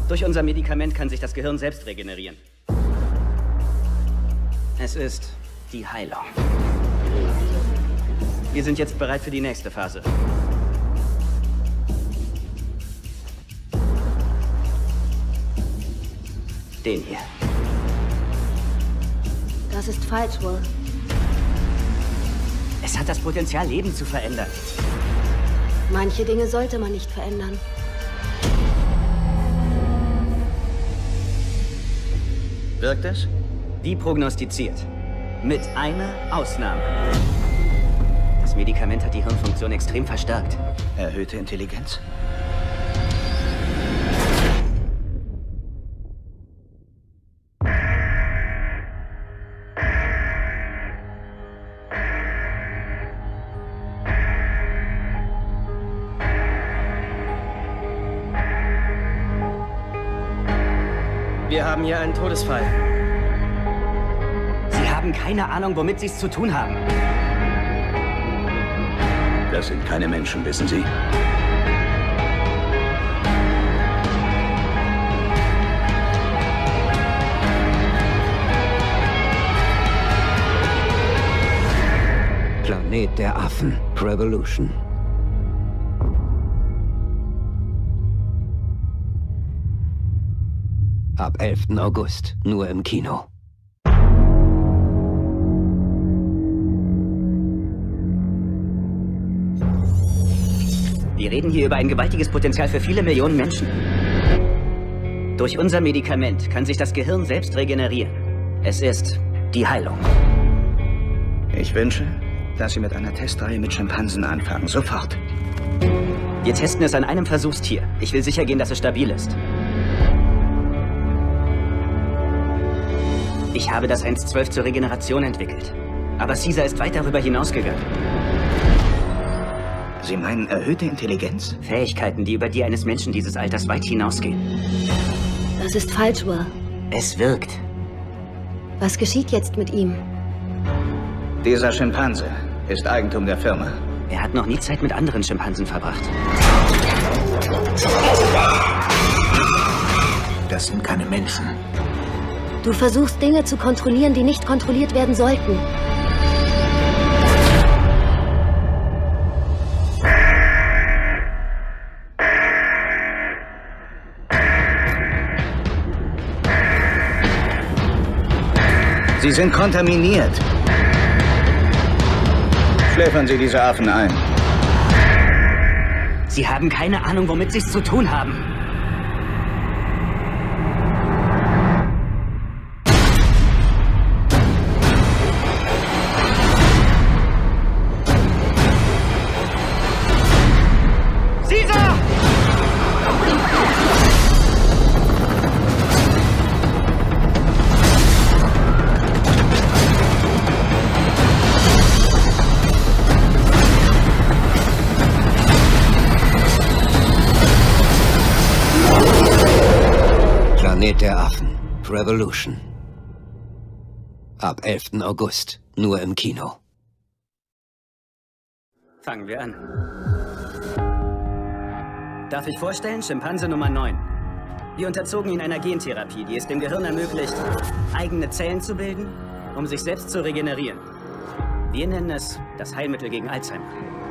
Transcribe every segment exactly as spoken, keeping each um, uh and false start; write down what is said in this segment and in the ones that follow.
Durch unser Medikament kann sich das Gehirn selbst regenerieren. Es ist die Heilung. Wir sind jetzt bereit für die nächste Phase. Den hier. Das ist falsch, Will. Es hat das Potenzial, Leben zu verändern. Manche Dinge sollte man nicht verändern. Wirkt es? Wie prognostiziert. Mit einer Ausnahme. Das Medikament hat die Hirnfunktion extrem verstärkt. Erhöhte Intelligenz? Wir haben hier einen Todesfall. Sie haben keine Ahnung, womit Sie es zu tun haben. Das sind keine Menschen, wissen Sie? Planet der Affen. Revolution. Ab elften August. Nur im Kino. Wir reden hier über ein gewaltiges Potenzial für viele Millionen Menschen. Durch unser Medikament kann sich das Gehirn selbst regenerieren. Es ist die Heilung. Ich wünsche, dass Sie mit einer Testreihe mit Schimpansen anfangen. Sofort. Wir testen es an einem Versuchstier. Ich will sicher gehen, dass es stabil ist. Ich habe das eins zwölf zur Regeneration entwickelt. Aber Caesar ist weit darüber hinausgegangen. Sie meinen erhöhte Intelligenz? Fähigkeiten, die über die eines Menschen dieses Alters weit hinausgehen. Das ist falsch, Will. Es wirkt. Was geschieht jetzt mit ihm? Dieser Schimpanse ist Eigentum der Firma. Er hat noch nie Zeit mit anderen Schimpansen verbracht. Das sind keine Menschen. Du versuchst, Dinge zu kontrollieren, die nicht kontrolliert werden sollten. Sie sind kontaminiert. Schläfern Sie diese Affen ein. Sie haben keine Ahnung, womit Sie es zu tun haben. Caesar! Planet der Affen. Revolution. Ab elften August. Nur im Kino. Fangen wir an. Darf ich vorstellen, Schimpanse Nummer neun. Wir unterzogen ihn einer Gentherapie, die es dem Gehirn ermöglicht, eigene Zellen zu bilden, um sich selbst zu regenerieren. Wir nennen es das Heilmittel gegen Alzheimer.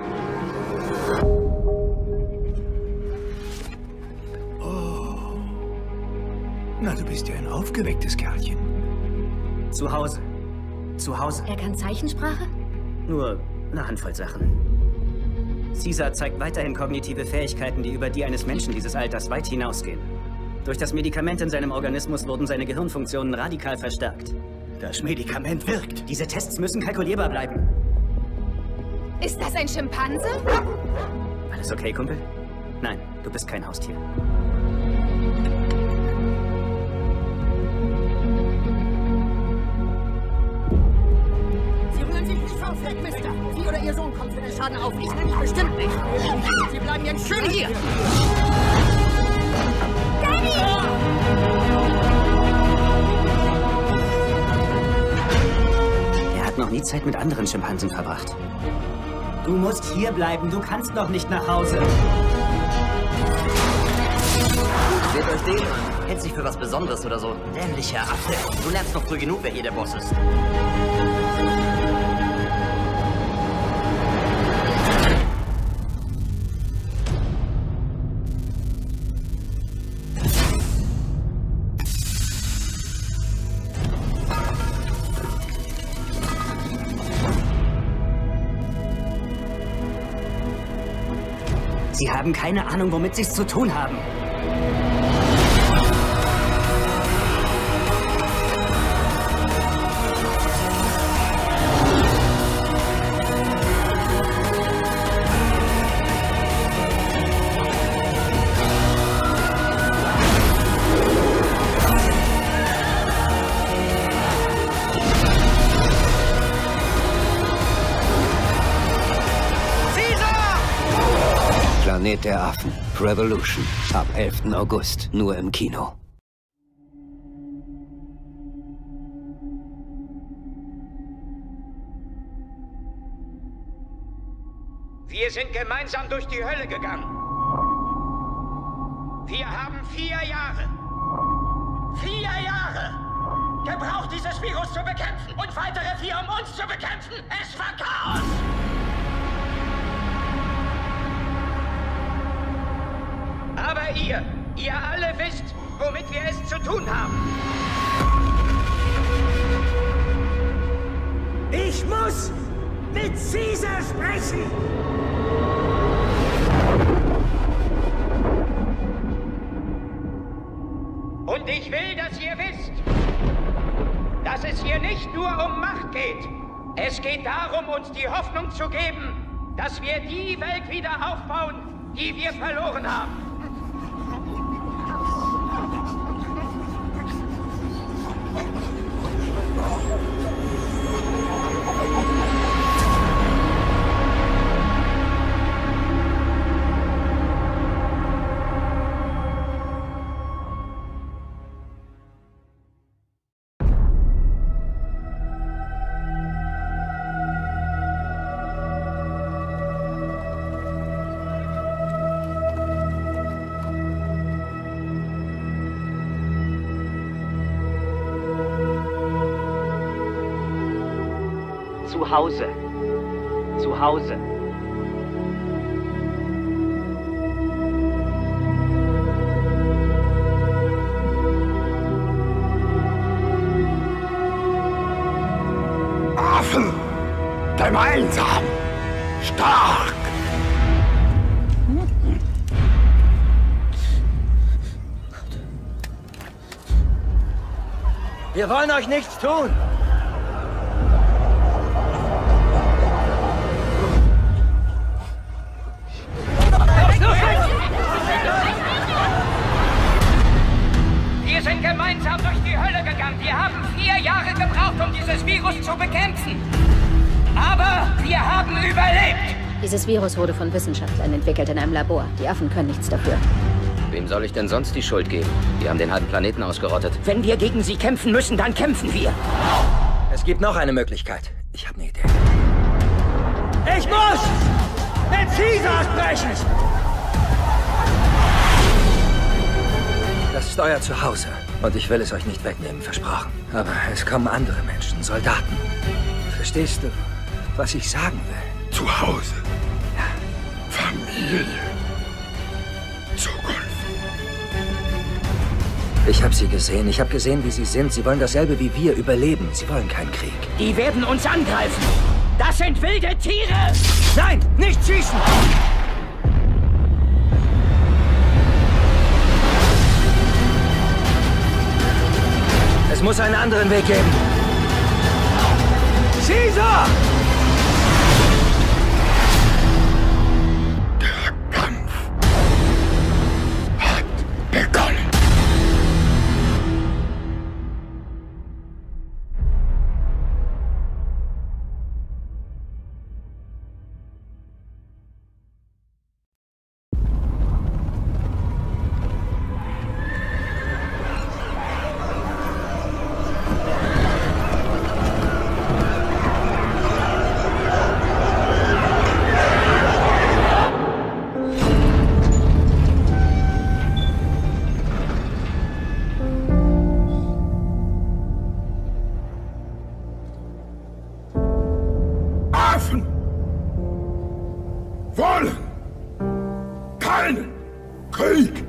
Oh. Na, du bist ja ein aufgewecktes Kerlchen. Zu Hause. Zu Hause. Er kann Zeichensprache? Nur eine Handvoll Sachen. Caesar zeigt weiterhin kognitive Fähigkeiten, die über die eines Menschen dieses Alters weit hinausgehen. Durch das Medikament in seinem Organismus wurden seine Gehirnfunktionen radikal verstärkt. Das Medikament wirkt. Diese Tests müssen kalkulierbar bleiben. Ist das ein Schimpanse? Alles okay, Kumpel? Nein, du bist kein Haustier. Sie rühren sich nicht vom Fleck, Mister. Sie oder Ihr Sohn kommt für den Schaden auf. Ich nämlich bestimmt nicht. Sie bleiben jetzt schön hier. Er hat noch nie Zeit mit anderen Schimpansen verbracht. Du musst hier bleiben. Du kannst noch nicht nach Hause. Seht euch den an. Hält sich für was Besonderes oder so. Dämlicher Affe. Du lernst noch früh genug, wer hier der Boss ist. Sie haben keine Ahnung, womit Sie es zu tun haben. Planet der Affen. Revolution. Ab elften August. Nur im Kino. Wir sind gemeinsam durch die Hölle gegangen. Wir haben vier Jahre. Vier Jahre gebraucht, dieses Virus zu bekämpfen. Und weitere vier, um uns zu bekämpfen. Es war Chaos. Aber ihr, ihr alle wisst, womit wir es zu tun haben. Ich muss mit Caesar sprechen! Und ich will, dass ihr wisst, dass es hier nicht nur um Macht geht. Es geht darum, uns die Hoffnung zu geben, dass wir die Welt wieder aufbauen, die wir verloren haben. Zu Hause. Zu Hause. Affen! Gemeinsam! Stark! Wir wollen euch nichts tun! Wir sind gemeinsam durch die Hölle gegangen. Wir haben vier Jahre gebraucht, um dieses Virus zu bekämpfen. Aber wir haben überlebt. Dieses Virus wurde von Wissenschaftlern entwickelt in einem Labor. Die Affen können nichts dafür. Wem soll ich denn sonst die Schuld geben? Wir haben den halben Planeten ausgerottet. Wenn wir gegen sie kämpfen müssen, dann kämpfen wir. Es gibt noch eine Möglichkeit. Ich habe eine Idee. Ich muss mit Caesar sprechen! Das ist euer Zuhause. Und ich will es euch nicht wegnehmen, versprochen. Aber es kommen andere Menschen, Soldaten. Verstehst du, was ich sagen will? Zuhause. Ja. Familie. Zukunft. Ich habe sie gesehen. Ich habe gesehen, wie sie sind. Sie wollen dasselbe wie wir, überleben. Sie wollen keinen Krieg. Die werden uns angreifen. Das sind wilde Tiere. Nein, nicht schießen! Es muss einen anderen Weg geben. Caesar! Der Kampf hat begonnen. wollen keinen Krieg.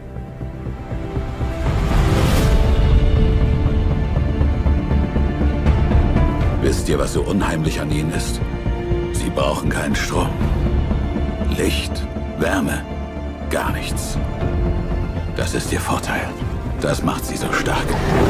Wisst ihr, was so unheimlich an ihnen ist? Sie brauchen keinen Strom. Licht, Wärme, gar nichts. Das ist ihr Vorteil. Das macht sie so stark.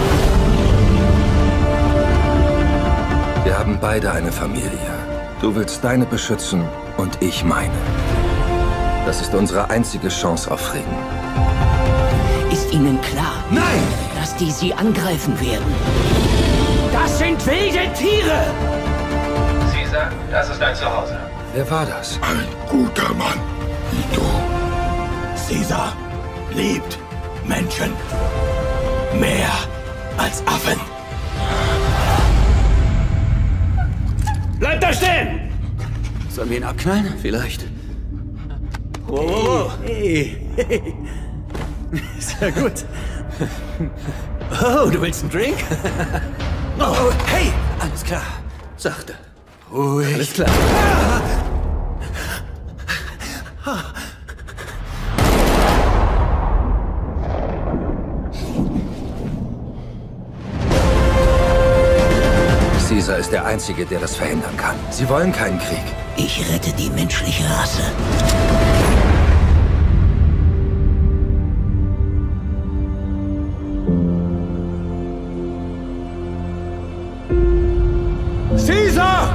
Wir haben beide eine Familie. Du willst deine beschützen und ich meine. Das ist unsere einzige Chance auf Frieden. Ist Ihnen klar, Nein! dass die Sie angreifen werden? Das sind wilde Tiere! Caesar, das ist dein Zuhause. Wer war das? Ein guter Mann wie du. Caesar liebt Menschen. Mehr als Affen. Bleibt da stehen! Sollen wir ihn abknallen? Vielleicht. Wow, wow, wow. Hey, hey. Sehr gut. Oh, du willst einen Drink? Oh, hey! Alles klar. Sachte. Ruhig. Alles klar. Caesar ist der Einzige, der das verhindern kann. Sie wollen keinen Krieg. Ich rette die menschliche Rasse. Caesar!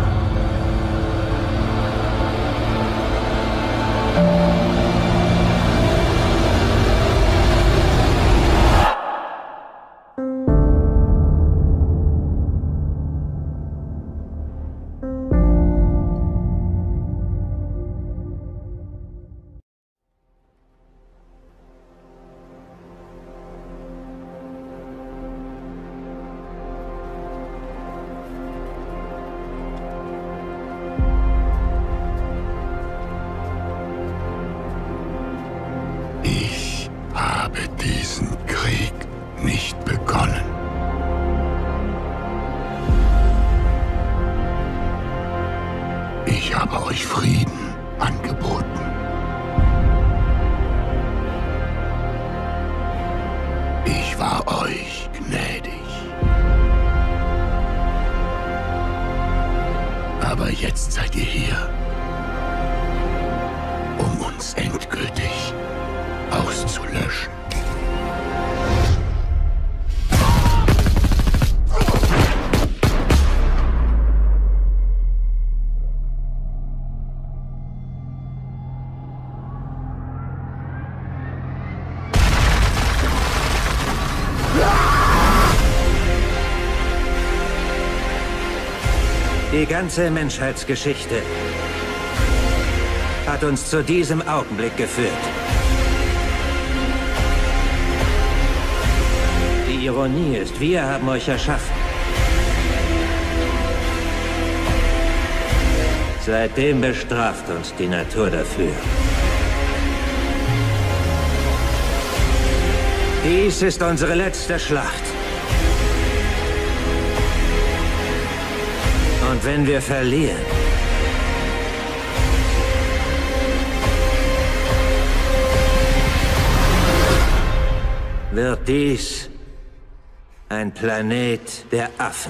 Ich habe diesen Krieg nicht begonnen. Ich habe euch Frieden angeboten. Ich war euch gnädig. Aber jetzt seid ihr hier, um uns endgültig auszulöschen. Die ganze Menschheitsgeschichte hat uns zu diesem Augenblick geführt. Die Ironie ist, wir haben euch erschaffen. Seitdem bestraft uns die Natur dafür. Dies ist unsere letzte Schlacht. Und wenn wir verlieren, wird dies ein Planet der Affen.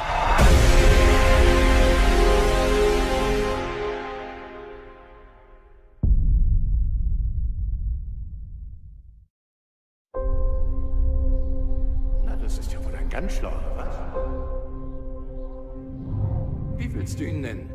Na, das ist ja wohl ein ganz schlauer, was? Wie willst du ihn nennen?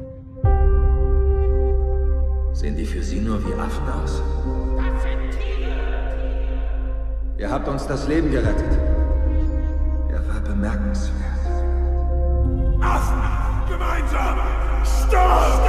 Sehen die für Sie nur wie Affen aus? Das sind Tiere! Ihr habt uns das Leben gerettet. Er war bemerkenswert. Affen! Gemeinsam! Stopp!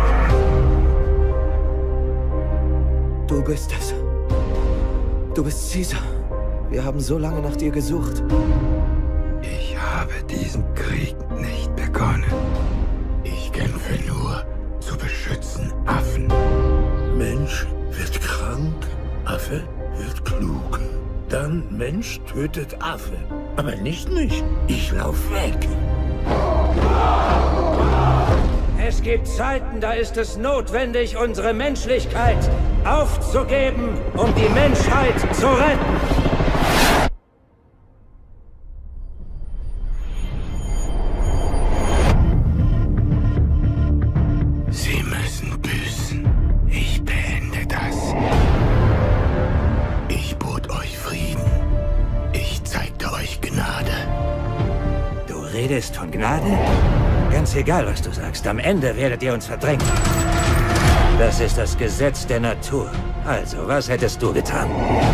Du bist es. Du bist Caesar. Wir haben so lange nach dir gesucht. Ich habe diesen Krieg nicht begonnen. Ich kämpfe nur zu beschützen Affen. Mensch wird krank, Affe wird klug. Dann Mensch tötet Affe. Aber nicht mich. Ich lauf weg. Es gibt Zeiten, da ist es notwendig, unsere Menschlichkeit aufzugeben, um die Menschheit zu retten. Sie müssen büßen. Ich beende das. Ich bot euch Frieden. Ich zeigte euch Gnade. Du redest von Gnade? Ganz egal, was du sagst. Am Ende werdet ihr uns verdrängen. Das ist das Gesetz der Natur. Also, was hättest du getan?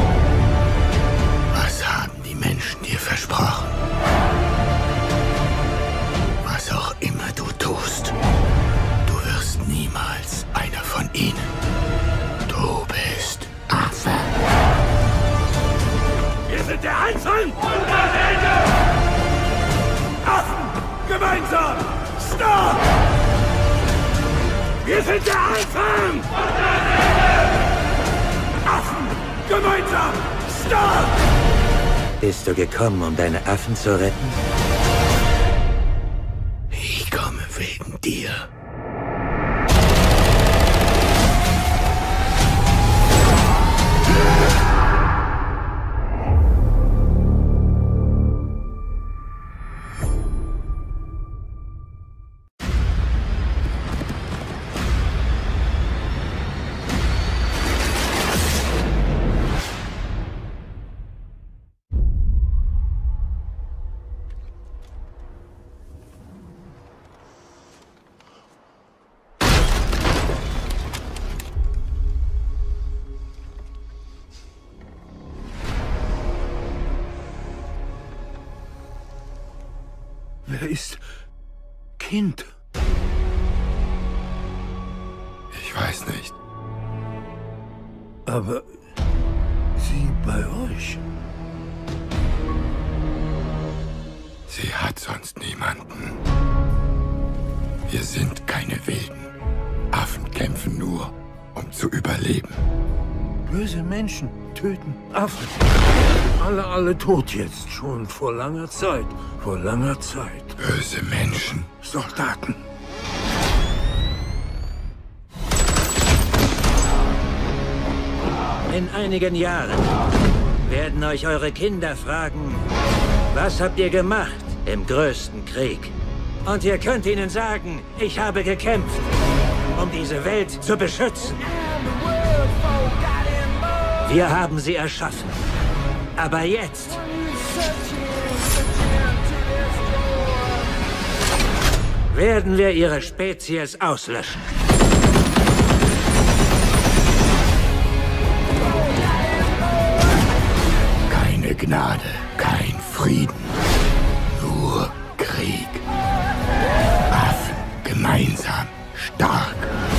Was haben die Menschen dir versprochen? Was auch immer du tust, du wirst niemals einer von ihnen. Du bist Affe. Wir sind der Anfang und das Ende! Affen! Gemeinsam! Stop! Wir sind der Anfang! Und das Ende! Affen! Gemeinsam! Stop! Bist du gekommen, um deine Affen zu retten? Ich komme wegen dir. Wer ist Kind? Ich weiß nicht. Aber sie bei euch? Sie hat sonst niemanden. Wir sind keine Wilden. Affen kämpfen nur, um zu überleben. Böse Menschen töten Affen. Alle, alle tot jetzt. Schon vor langer Zeit. Vor langer Zeit. Böse Menschen. Soldaten. In einigen Jahren werden euch eure Kinder fragen, was habt ihr gemacht im größten Krieg? Und ihr könnt ihnen sagen, ich habe gekämpft, um diese Welt zu beschützen. Wir haben sie erschaffen. Aber jetzt werden wir ihre Spezies auslöschen. Keine Gnade, kein Frieden, nur Krieg. Affen gemeinsam stark.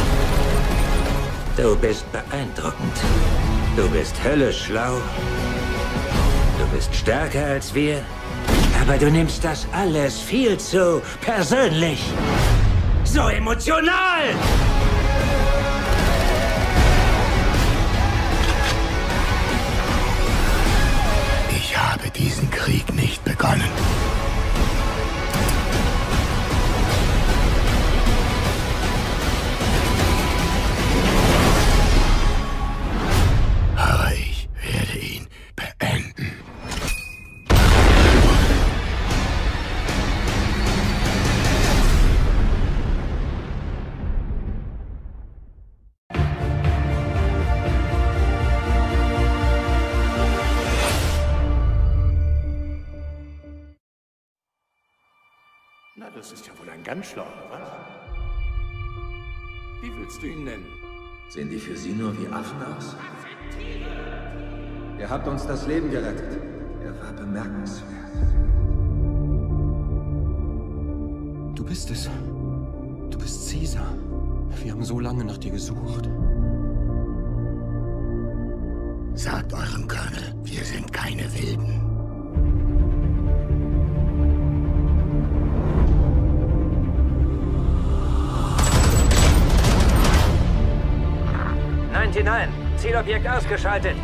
Du bist beeindruckend. Du bist höllisch schlau. Du bist stärker als wir. Aber du nimmst das alles viel zu persönlich. So emotional! Ich habe diesen Krieg nicht begonnen. Aber ich werde ihn beenden. Na, das ist ja wohl ein ganz schlauer, was? Wie willst du ihn nennen? Sehen die für Sie nur wie Affen aus? Ihr habt uns das Leben gerettet. Er war bemerkenswert. Du bist es. Du bist Caesar. Wir haben so lange nach dir gesucht. Sagt eurem Colonel, wir sind keine Wilden. neunundneunzig, Zielobjekt ausgeschaltet.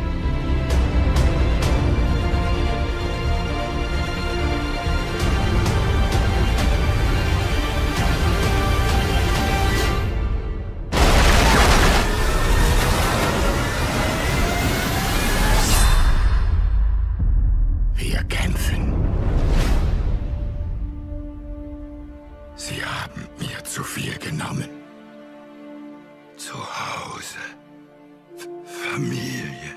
Sie haben mir zu viel genommen. Zu Hause. F- Familie.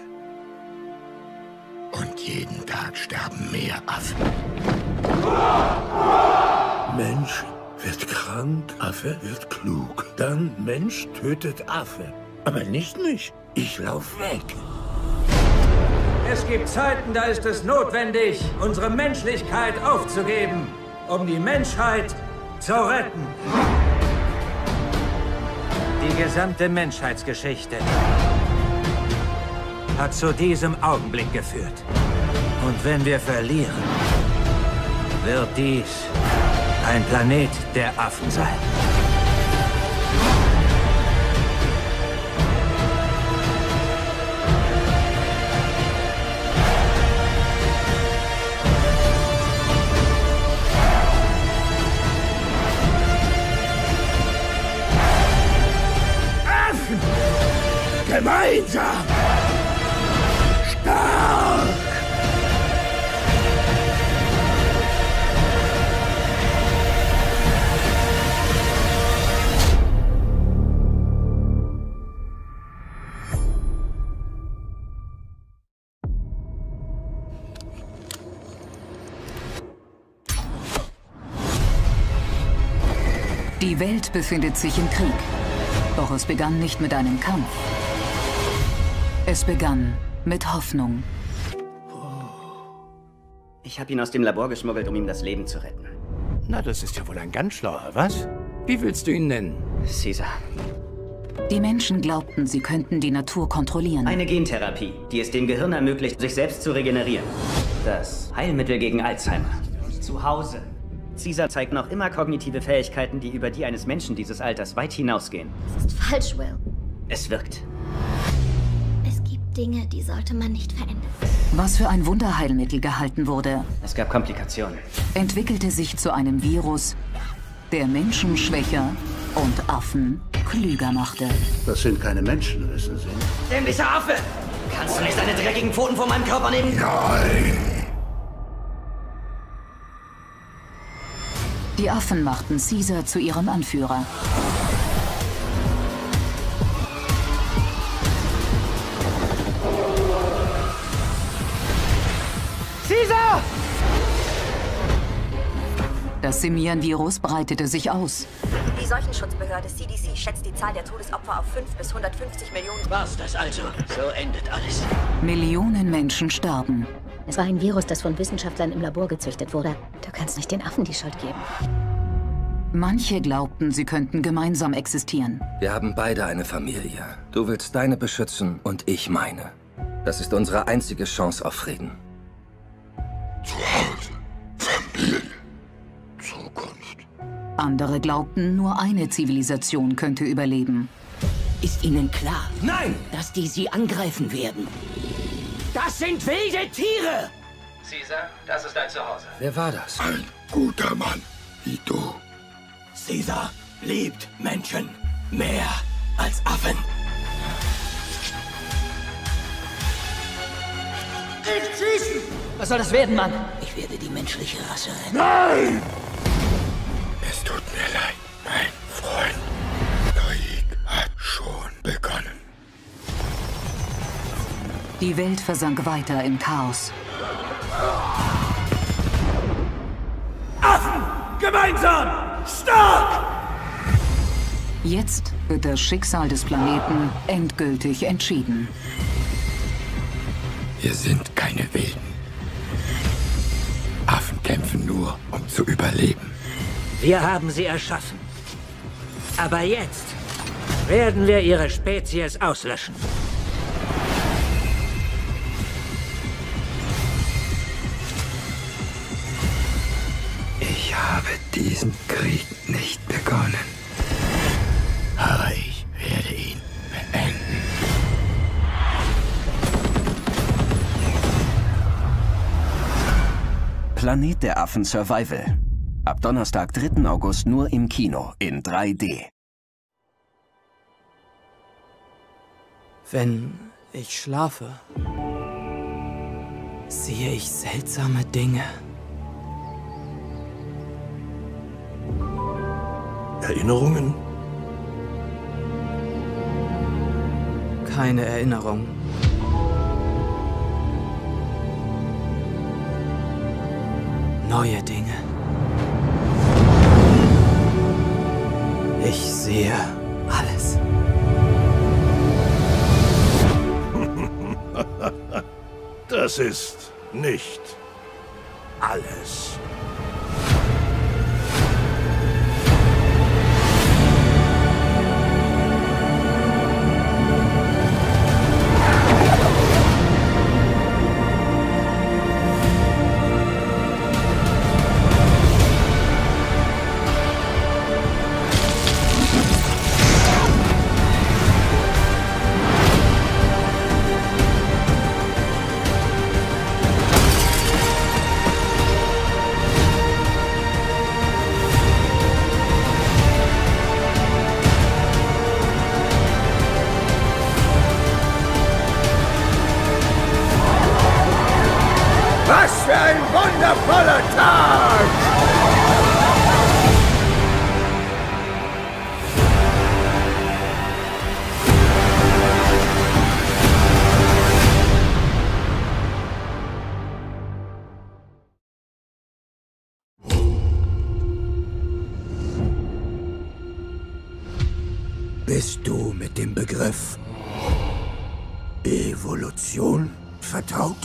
Und jeden Tag sterben mehr Affen. Mensch wird krank, Affe wird klug. Dann Mensch tötet Affe. Aber nicht mich. Ich lauf weg. Es gibt Zeiten, da ist es notwendig, unsere Menschlichkeit aufzugeben, um die Menschheit zu retten. Die gesamte Menschheitsgeschichte hat zu diesem Augenblick geführt. Und wenn wir verlieren, wird dies ein Planet der Affen sein. Affen! Gemeinsam! Stark! Die Welt befindet sich im Krieg. Doch es begann nicht mit einem Kampf. Es begann mit Hoffnung. Ich habe ihn aus dem Labor geschmuggelt, um ihm das Leben zu retten. Na, das ist ja wohl ein ganz schlauer, was? Wie willst du ihn nennen? Caesar. Die Menschen glaubten, sie könnten die Natur kontrollieren. Eine Gentherapie, die es dem Gehirn ermöglicht, sich selbst zu regenerieren. Das Heilmittel gegen Alzheimer. Zu Hause. Caesar zeigt noch immer kognitive Fähigkeiten, die über die eines Menschen dieses Alters weit hinausgehen. Das ist falsch, Will. Es wirkt. Es gibt Dinge, die sollte man nicht verändern. Was für ein Wunderheilmittel gehalten wurde, Es gab Komplikationen. entwickelte sich zu einem Virus, der Menschen schwächer und Affen klüger machte. Das sind keine Menschen, wissen Sie. Dämlicher Affe! Kannst du nicht deine dreckigen Pfoten von meinem Körper nehmen? Nein! Die Affen machten Caesar zu ihrem Anführer. Caesar! Das Simian-Virus breitete sich aus. Die Seuchenschutzbehörde C D C schätzt die Zahl der Todesopfer auf fünf bis hundertfünfzig Millionen. War's das also? So endet alles. Millionen Menschen starben. Es war ein Virus, das von Wissenschaftlern im Labor gezüchtet wurde. Du kannst nicht den Affen die Schuld geben. Manche glaubten, sie könnten gemeinsam existieren. Wir haben beide eine Familie. Du willst deine beschützen und ich meine. Das ist unsere einzige Chance auf Frieden. Zu Hause, Familie, Zukunft. Andere glaubten, nur eine Zivilisation könnte überleben. Ist Ihnen klar? Nein! Dass die Sie angreifen werden. Das sind wilde Tiere! Caesar, das ist dein Zuhause. Wer war das? Ein guter Mann, wie du. Caesar liebt Menschen mehr als Affen. Nicht schießen! Was soll das werden, Mann? Ich werde die menschliche Rasse retten. Nein! Es tut mir leid, mein Freund. Krieg hat schon begonnen. Die Welt versank weiter im Chaos. Affen! Gemeinsam! Stark! Jetzt wird das Schicksal des Planeten endgültig entschieden. Wir sind keine Wilden. Affen kämpfen nur, um zu überleben. Wir haben sie erschaffen. Aber jetzt werden wir ihre Spezies auslöschen. Ich habe diesen Krieg nicht begonnen. Aber ich werde ihn beenden. Planet der Affen Survival. Ab Donnerstag, dritten August nur im Kino in drei D. Wenn ich schlafe, sehe ich seltsame Dinge. Erinnerungen? Keine Erinnerung. Neue Dinge. Ich sehe alles. Das ist nicht alles. Was für ein wundervoller Tag! Bist du mit dem Begriff Evolution vertraut?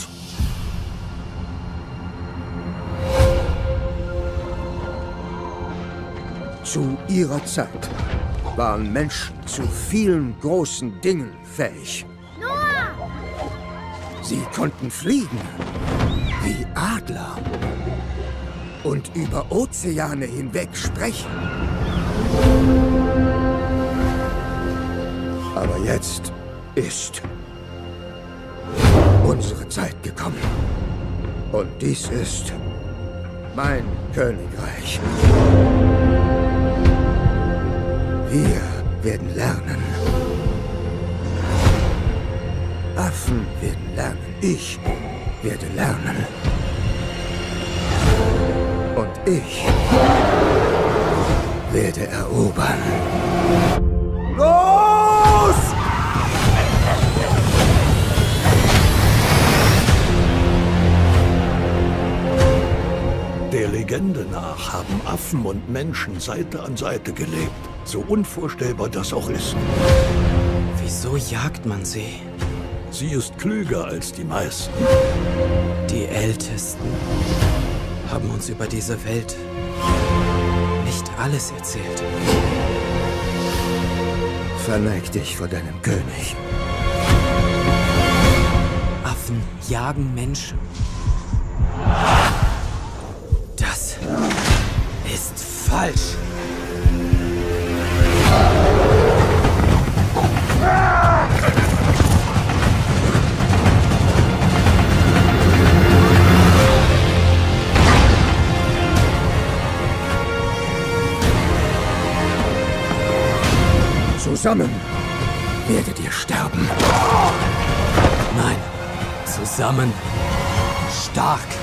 Zu ihrer Zeit waren Menschen zu vielen großen Dingen fähig. Noah! Sie konnten fliegen wie Adler und über Ozeane hinweg sprechen. Aber jetzt ist unsere Zeit gekommen. Und dies ist mein Königreich. Wir werden lernen. Affen werden lernen. Ich werde lernen. Und ich werde erobern. Los! Der Legende nach haben Affen und Menschen Seite an Seite gelebt. So unvorstellbar das auch ist. Wieso jagt man sie? Sie ist klüger als die meisten. Die Ältesten haben uns über diese Welt nicht alles erzählt. Verneig dich vor deinem König. Affen jagen Menschen. Das ist falsch. Zusammen werdet ihr sterben. Nein, zusammen stark.